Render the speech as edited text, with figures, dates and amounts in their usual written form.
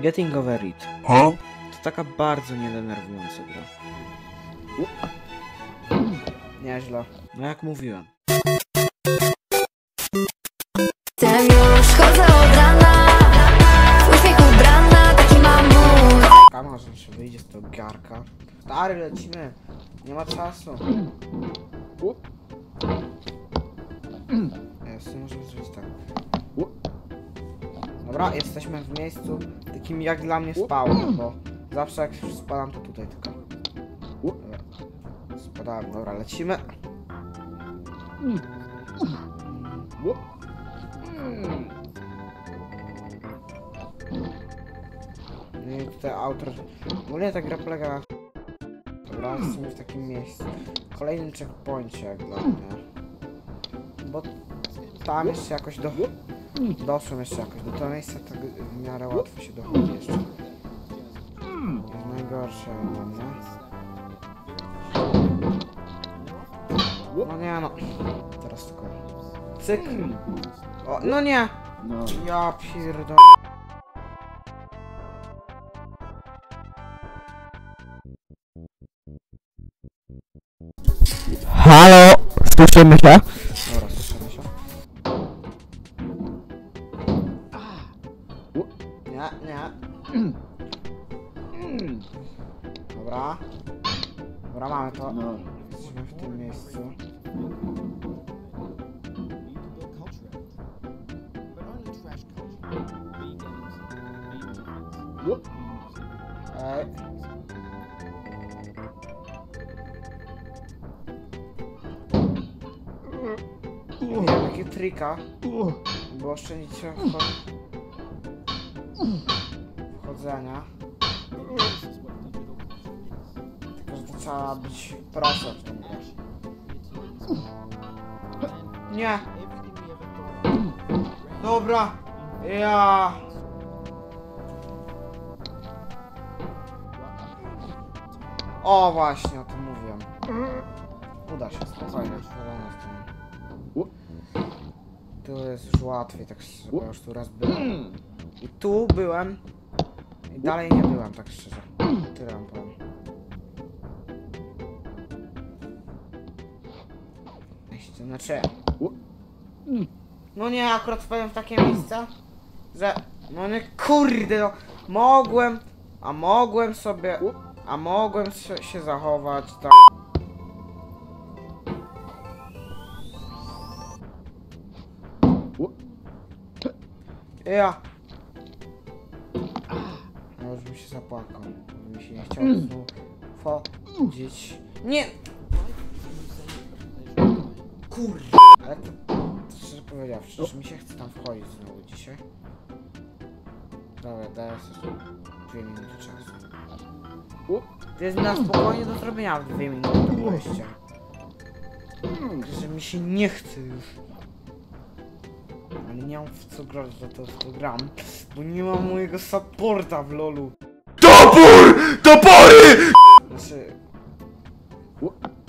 Getting over it. Huh? To taka bardzo niedenerwująca gra. Nieźle. No jak mówiłem. Jestem już chodzę od rana, w uśmiechu ubrana, taki mam mój. Może się wyjdzie z tego garka. Stary, lecimy. Nie ma czasu. Jest, możemy zrobić tak. Dobra, jesteśmy w miejscu takim jak dla mnie spałem, bo zawsze jak już spadam to tutaj tylko. Dobra. Spadałem, dobra, lecimy. No i tutaj autor... Ogólnie ta gra polega na... Dobra, jesteśmy w takim miejscu. Kolejnym checkpoincie jak dla mnie. Bo tam jeszcze jakoś doszłem jeszcze jakoś. Do tego miejsca tak w miarę łatwo się dochodzi jeszcze. Jest najgorsze dla mnie. No nie no. Teraz tylko... Cyk. O, no nie! Ja pierdolę. Halo! Słyszymy się? Dobra, słyszymy się. Nie, nie. Dobra. Dobra, mamy to. Jesteśmy w tym miejscu. Ej. Nie wiem jakie trika, bo oszczędzić się wchodzenia. Tylko, że to trzeba być prosto w tym grze. Nie! Dobra! Ja! O właśnie, o tym mówiłem. Uda się, spokojnie, tu jest już łatwiej, tak szczerze, bo już tu raz byłem. I tu byłem. I dalej nie byłem, tak szczerze. Tyle wam powiem. Znaczy... No nie, akurat wpadłem w takie miejsca, że... No nie, kurde, no... Mogłem się zachować, tak... Ja... No już bym się zapłakał, bo mi się nie chciało znów wchodzić. Nie! Kurde! Ale to szczerze powiedziawszy, że mi się chce tam wchodzić znowu dzisiaj. Dobra, daję sobie 2 minuty czasu. To jest na spokojnie do zrobienia w 2 minuty do wejścia. Że mi się nie chce już. Ale nie mam w co grać, za to gram, bo nie mam mojego supporta w lolu. TOPÓR! TOPORY! Znaczy...